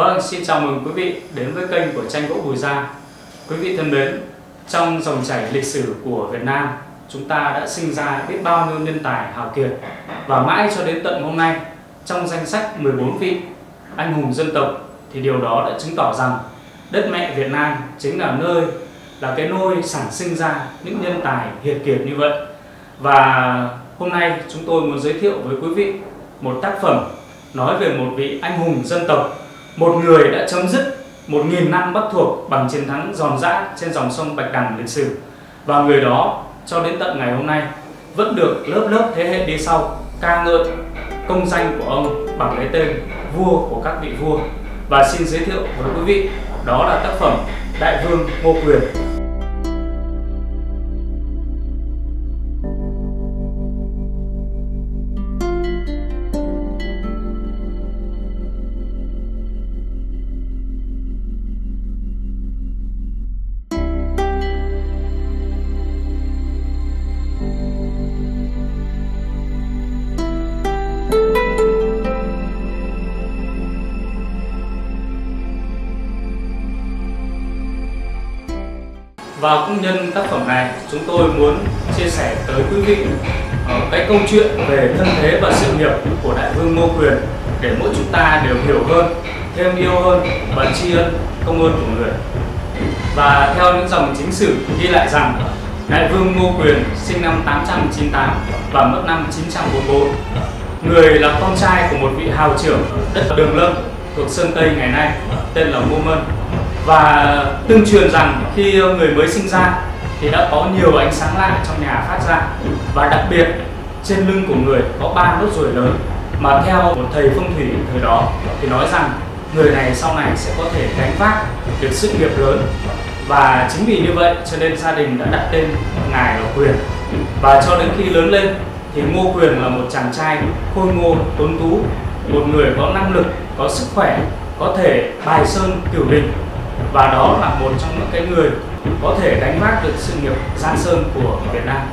Vâng, xin chào mừng quý vị đến với kênh của Tranh Gỗ Bùi Gia. Quý vị thân mến, trong dòng chảy lịch sử của Việt Nam, chúng ta đã sinh ra biết bao nhiêu nhân tài hào kiệt. Và mãi cho đến tận hôm nay, trong danh sách 14 vị anh hùng dân tộc, thì điều đó đã chứng tỏ rằng đất mẹ Việt Nam chính là cái nôi sản sinh ra những nhân tài hiệt kiệt như vậy. Và hôm nay chúng tôi muốn giới thiệu với quý vị một tác phẩm nói về một vị anh hùng dân tộc, một người đã chấm dứt 1000 năm Bắc thuộc bằng chiến thắng giòn giã trên dòng sông Bạch Đằng lịch sử. Và người đó cho đến tận ngày hôm nay vẫn được lớp lớp thế hệ đi sau ca ngợi công danh của ông bằng cái tên vua của các vị vua. Và xin giới thiệu với quý vị, đó là tác phẩm Đại Vương Ngô Quyền. Và cũng nhân tác phẩm này, chúng tôi muốn chia sẻ tới quý vị cái câu chuyện về thân thế và sự nghiệp của Đại Vương Ngô Quyền, để mỗi chúng ta đều hiểu hơn, thêm yêu hơn và tri ân công ơn của người. Và theo những dòng chính sử ghi lại rằng Đại Vương Ngô Quyền sinh năm 898 và mất năm 944. Người là con trai của một vị hào trưởng đất Đường Lâm thuộc Sơn Tây ngày nay tên là Ngô Mân. Và tương truyền rằng khi người mới sinh ra thì đã có nhiều ánh sáng lạ trong nhà phát ra. Và đặc biệt trên lưng của người có 3 nốt ruồi lớn, mà theo một thầy phong thủy thời đó thì nói rằng người này sau này sẽ có thể gánh vác được sự nghiệp lớn. Và chính vì như vậy cho nên gia đình đã đặt tên ngài là Quyền. Và cho đến khi lớn lên thì Ngô Quyền là một chàng trai khôi ngô tuấn tú, một người có năng lực, có sức khỏe, có thể bài sơn cửu đình. Và đó là một trong những cái người có thể gánh vác được sự nghiệp Giang Sơn của Việt Nam.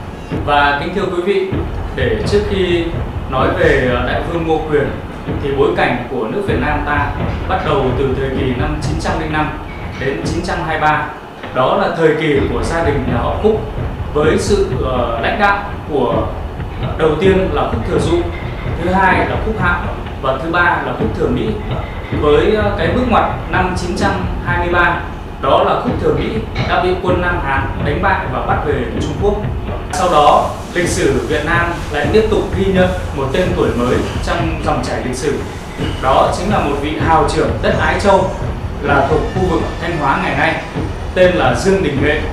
Và kính thưa quý vị, để trước khi nói về Đại Vương Ngô Quyền thì bối cảnh của nước Việt Nam ta bắt đầu từ thời kỳ năm 905 đến 923. Đó là thời kỳ của gia đình nhà họ Phúc với sự lãnh đạo của đầu tiên là Phúc Thừa Dụ, thứ hai là Phúc Hạo và thứ ba là Phúc Thừa Mỹ. Với cái bước ngoặt năm 923, đó là Phúc Thừa Mỹ đã bị quân Nam Hán đánh bại và bắt về Trung Quốc. Sau đó, lịch sử Việt Nam lại tiếp tục ghi nhận một tên tuổi mới trong dòng chảy lịch sử. Đó chính là một vị hào trưởng đất Ái Châu, là thuộc khu vực Thanh Hóa ngày nay, tên là Dương Đình Nghệ.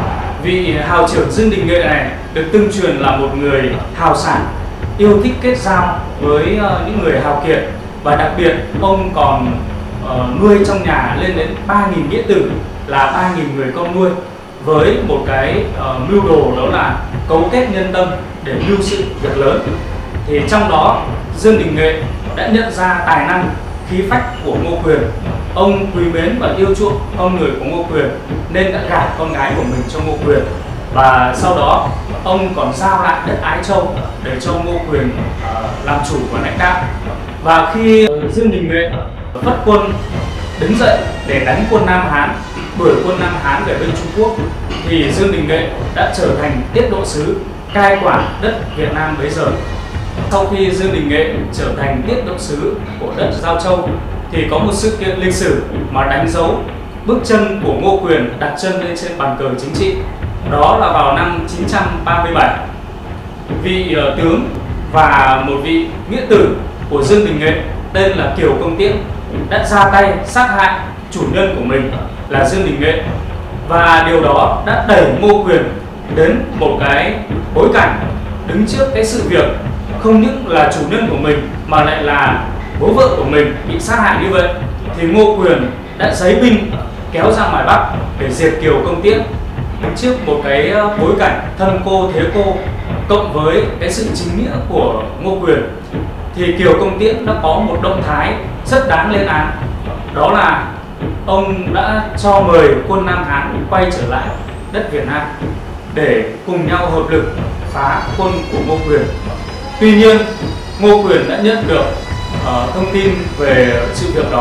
Vị hào trưởng Dương Đình Nghệ này được tương truyền là một người hào sảng, yêu thích kết giao với những người hào kiệt. Và đặc biệt ông còn nuôi trong nhà lên đến 3.000 nghĩa tử, là 3.000 người con nuôi, với một cái mưu đồ đó là cấu kết nhân tâm để mưu sự việc lớn. Thì trong đó Dương Đình Nghệ đã nhận ra tài năng, khí phách của Ngô Quyền. Ông quý mến và yêu chuộng con người của Ngô Quyền nên đã gả con gái của mình cho Ngô Quyền. Và sau đó ông còn giao lại đất Ái Châu để cho Ngô Quyền làm chủ và lãnh đạo. Và khi Dương Đình Nghệ phất quân đứng dậy để đánh quân Nam Hán, đuổi quân Nam Hán về bên Trung Quốc, thì Dương Đình Nghệ đã trở thành tiết độ sứ cai quản đất Việt Nam bấy giờ. Sau khi Dương Đình Nghệ trở thành tiết độ sứ của đất Giao Châu thì có một sự kiện lịch sử mà đánh dấu bước chân của Ngô Quyền đặt chân lên trên bàn cờ chính trị. Đó là vào năm 937, vị tướng và một vị nghĩa tử của Dương Đình Nghệ tên là Kiều Công Tiễn đã ra tay sát hại chủ nhân của mình là Dương Đình Nghệ. Và điều đó đã đẩy Ngô Quyền đến một cái bối cảnh đứng trước cái sự việc không những là chủ nhân của mình mà lại là bố vợ của mình bị sát hại như vậy. Thì Ngô Quyền đã giấy binh kéo ra ngoài Bắc để diệt Kiều Công Tiễn. Trước một cái bối cảnh thân cô thế cô cộng với cái sự chính nghĩa của Ngô Quyền thì Kiều Công Tiễn đã có một động thái rất đáng lên án. Đó là ông đã cho mời quân Nam Hán quay trở lại đất Việt Nam để cùng nhau hợp lực phá quân của Ngô Quyền. Tuy nhiên Ngô Quyền đã nhận được thông tin về sự việc đó,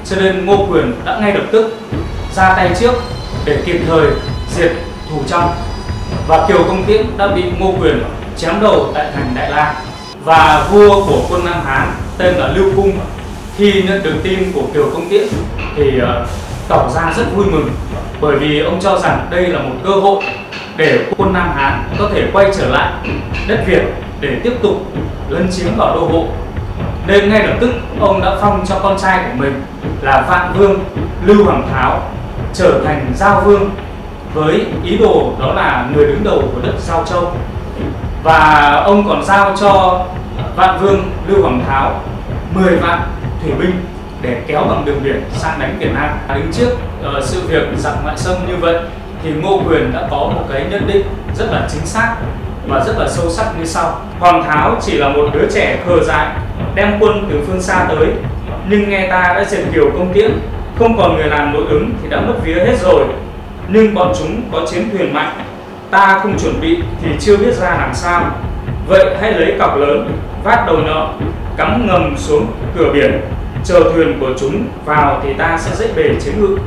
cho nên Ngô Quyền đã ngay lập tức ra tay trước để kịp thời diệt thù trong. Và Kiều Công Tiễn đã bị Ngô Quyền chém đầu tại thành Đại La. Và vua của quân Nam Hán tên là Lưu Cung khi nhận được tin của Kiều Công Tiễn thì tỏ ra rất vui mừng, bởi vì ông cho rằng đây là một cơ hội để quân Nam Hán có thể quay trở lại đất Việt để tiếp tục lấn chiếm vào đô hộ. Nên ngay lập tức ông đã phong cho con trai của mình là Vạn Vương Lưu Hoàng Tháo trở thành Giao Vương, với ý đồ đó là người đứng đầu của đất Giao Châu. Và ông còn giao cho Vạn Vương Lưu Hoàng Tháo 10 vạn thủy binh để kéo bằng đường biển sang đánh Việt Nam. Đứng trước sự việc giặc ngoại xâm như vậy thì Ngô Quyền đã có một cái nhận định rất là chính xác và rất là sâu sắc như sau. Hoàng Tháo chỉ là một đứa trẻ khờ dại đem quân từ phương xa tới, nhưng nghe ta đã diệt Kiều Công Tiễn, không còn người làm nội ứng thì đã mất vía hết rồi. Nhưng bọn chúng có chiến thuyền mạnh, ta không chuẩn bị thì chưa biết ra làm sao. Vậy hãy lấy cọc lớn, vác đầu nhọn, cắm ngầm xuống cửa biển, chờ thuyền của chúng vào thì ta sẽ dễ bề chiến ngự.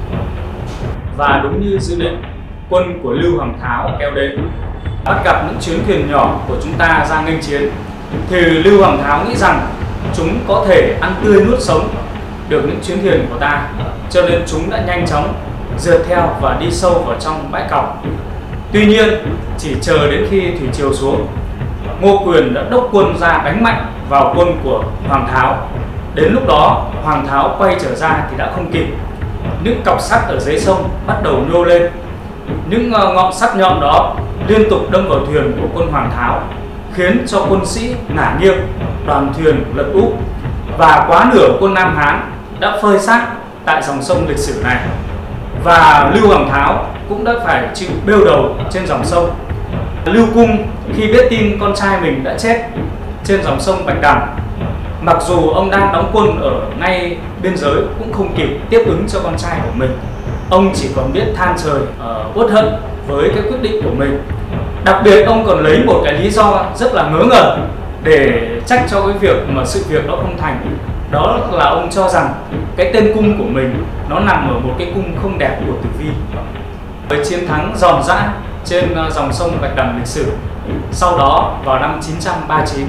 Và đúng như dự định, quân của Lưu Hoàng Tháo kéo đến, bắt gặp những chuyến thuyền nhỏ của chúng ta ra nghênh chiến, thì Lưu Hoàng Tháo nghĩ rằng chúng có thể ăn tươi nuốt sống được những chuyến thuyền của ta, cho nên chúng đã nhanh chóng rượt theo và đi sâu vào trong bãi cọc. Tuy nhiên, chỉ chờ đến khi thủy triều xuống, Ngô Quyền đã đốc quân ra đánh mạnh vào quân của Hoàng Tháo. Đến lúc đó Hoàng Tháo quay trở ra thì đã không kịp. Những cọc sắt ở dưới sông bắt đầu nhô lên. Những ngọn sắt nhọn đó liên tục đâm vào thuyền của quân Hoàng Tháo, khiến cho quân sĩ ngả nghiêng, đoàn thuyền lật úp, và quá nửa quân Nam Hán đã phơi xác tại dòng sông lịch sử này. Và Lưu Hoàng Tháo cũng đã phải chịu bêu đầu trên dòng sông. Lưu Cung khi biết tin con trai mình đã chết trên dòng sông Bạch Đằng, mặc dù ông đang đóng quân ở ngay biên giới cũng không kịp tiếp ứng cho con trai của mình. Ông chỉ còn biết than trời uất hận với cái quyết định của mình. Đặc biệt ông còn lấy một cái lý do rất là ngớ ngẩn để trách cho cái việc mà sự việc đó không thành. Đó là ông cho rằng cái tên cung của mình nó nằm ở một cái cung không đẹp của Tử Vi. Với chiến thắng giòn giã trên dòng sông Bạch Đằng lịch sử, sau đó vào năm 939,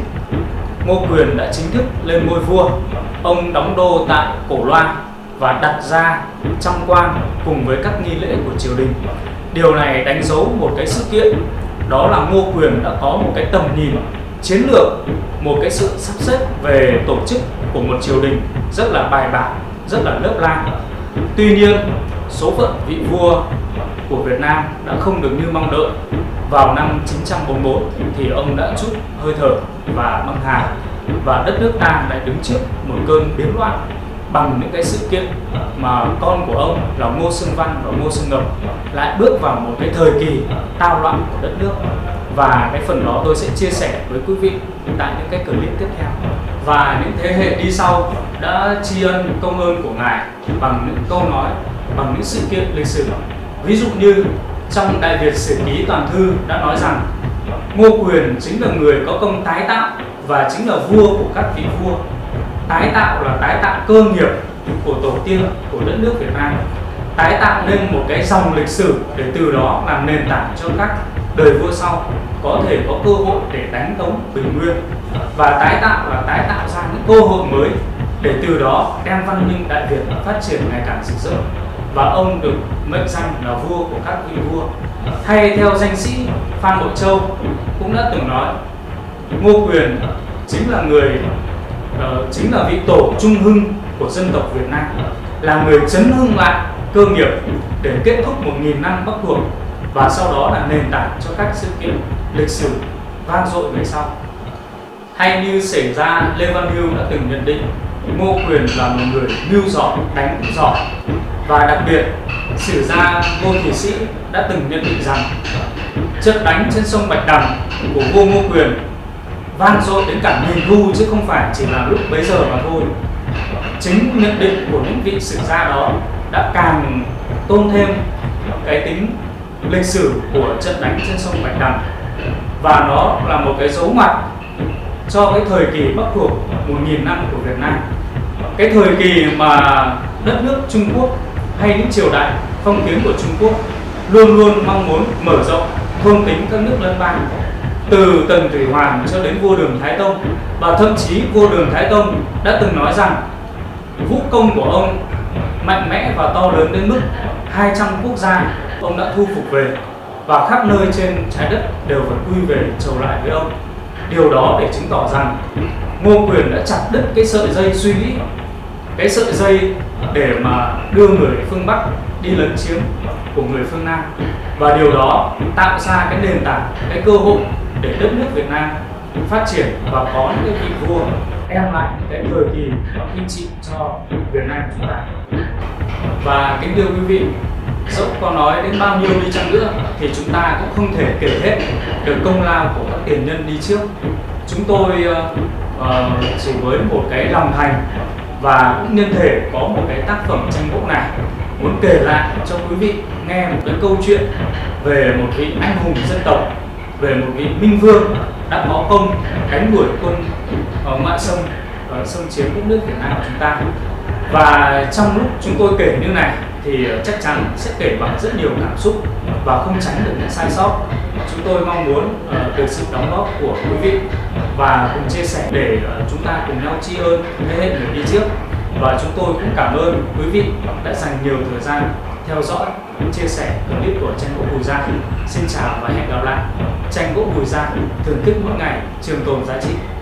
Ngô Quyền đã chính thức lên ngôi vua. Ông đóng đô tại Cổ Loa và đặt ra trăm quan cùng với các nghi lễ của triều đình. Điều này đánh dấu một cái sự kiện, đó là Ngô Quyền đã có một cái tầm nhìn chiến lược, một cái sự sắp xếp về tổ chức của một triều đình rất là bài bản, rất là lớp lang. Tuy nhiên, số phận vị vua của Việt Nam đã không được như mong đợi. Vào năm 944 thì ông đã trút hơi thở và băng hà, và đất nước ta lại đứng trước một cơn biến loạn bằng những cái sự kiện mà con của ông là Ngô Xương Văn và Ngô Xương Ngập lại bước vào một cái thời kỳ tao loạn của đất nước. Và cái phần đó tôi sẽ chia sẻ với quý vị tại những cái clip tiếp theo. Và những thế hệ đi sau đã tri ân công ơn của Ngài bằng những câu nói, bằng những sự kiện lịch sử. Ví dụ như trong Đại Việt Sử Ký Toàn Thư đã nói rằng Ngô Quyền chính là người có công tái tạo và chính là vua của các vị vua. Tái tạo là tái tạo cơ nghiệp của tổ tiên của đất nước Việt Nam, tái tạo nên một cái dòng lịch sử để từ đó làm nền tảng cho các đời vua sau có thể có cơ hội để đánh tống Bình Nguyên. Và tái tạo là tái tạo ra những cơ hội mới để từ đó đem văn minh Đại Việt phát triển ngày càng rực rỡ. Và ông được mệnh danh là vua của các vị vua. Hay theo danh sĩ Phan Bội Châu cũng đã từng nói, Ngô Quyền chính là vị tổ trung hưng của dân tộc Việt Nam, là người chấn hưng lại cơ nghiệp để kết thúc 1000 năm Bắc thuộc, và sau đó là nền tảng cho các sự kiện lịch sử vang dội về sau. Hay như xảy ra Lê Văn Hưu đã từng nhận định, Ngô Quyền là một người mưu giỏi, đánh giỏi. Và đặc biệt, sử gia Ngô Thủy Sĩ đã từng nhận định rằng trận đánh trên sông Bạch Đằng của vua Ngô Quyền vang dội đến cả nghìn thu, chứ không phải chỉ là lúc bấy giờ mà thôi. Chính nhận định của những vị sử gia đó đã càng tôn thêm cái tính lịch sử của trận đánh trên sông Bạch Đằng, và nó là một cái dấu ngoặt cho cái thời kỳ Bắc thuộc 1000 năm của Việt Nam. Cái thời kỳ mà đất nước Trung Quốc hay những triều đại phong kiến của Trung Quốc luôn luôn mong muốn mở rộng thôn tính các nước lân bang, từ Tần Thủy Hoàng cho đến vua Đường Thái Tông. Và thậm chí vua Đường Thái Tông đã từng nói rằng vũ công của ông mạnh mẽ và to lớn đến mức 200 quốc gia ông đã thu phục về, và khắp nơi trên trái đất đều phải quy về chầu lại với ông. Điều đó để chứng tỏ rằng Ngô Quyền đã chặt đứt cái sợi dây suy nghĩ, cái sợi dây để mà đưa người phương Bắc đi lấn chiếm của người phương Nam, và điều đó tạo ra cái nền tảng, cái cơ hội để đất nước Việt Nam phát triển và có những cái vị vua đem lại những cái thời kỳ kinh trị cho Việt Nam chúng ta. Và kính thưa quý vị, dẫu có nói đến bao nhiêu đi chăng nữa thì chúng ta cũng không thể kể hết được công lao của các tiền nhân đi trước. Chúng tôi chỉ với một cái lòng thành và cũng nhân thể có một cái tác phẩm tranh gỗ này muốn kể lại cho quý vị nghe một cái câu chuyện về một vị anh hùng dân tộc, về một vị minh vương đã có công đánh đuổi quân ngoại xâm xâm chiếm đất nước Việt Nam của chúng ta. Và trong lúc chúng tôi kể như này thì chắc chắn sẽ kể bằng rất nhiều cảm xúc và không tránh được những sai sót. Chúng tôi mong muốn được sự đóng góp của quý vị và cùng chia sẻ để chúng ta cùng nhau tri ân thế hệ người đi trước. Và chúng tôi cũng cảm ơn quý vị đã dành nhiều thời gian theo dõi, chia sẻ clip của tranh gỗ Bùi Gia. Xin chào và hẹn gặp lại. Tranh gỗ Bùi Gia, thưởng thức mỗi ngày, trường tồn giá trị.